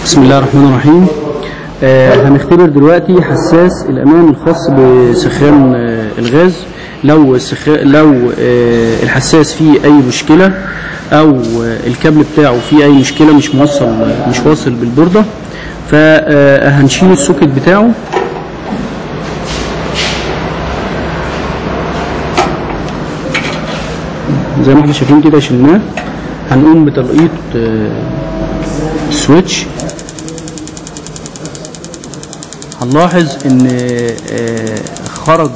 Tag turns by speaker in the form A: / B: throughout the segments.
A: بسم الله الرحمن الرحيم. هنختبر دلوقتي حساس الأمان الخاص بسخان الغاز. لو الحساس فيه أي مشكلة أو الكابل بتاعه فيه أي مشكلة مش واصل بالبوردة، فهنشيل السوكت بتاعه زي ما احنا شايفين كده. شلناه. هنقوم بتلقيط السويتش. هنلاحظ ان خرج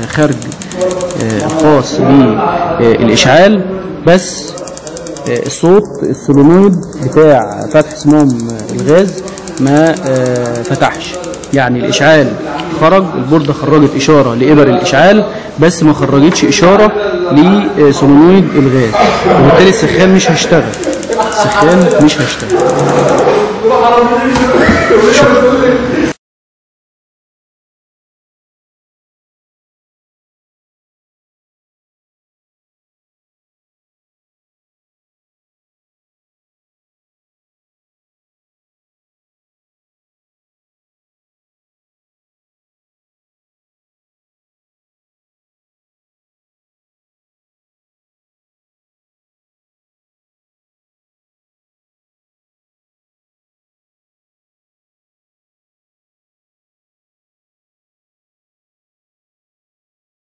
A: خاص بالاشعال، بس الصوت السولينويد بتاع فتح صمام الغاز ما فتحش. يعني الاشعال خرج، البوردة خرجت اشارة لابر الاشعال بس ما خرجتش اشارة لسولينويد الغاز، وبالتالي السخان مش هيشتغل. شكرا.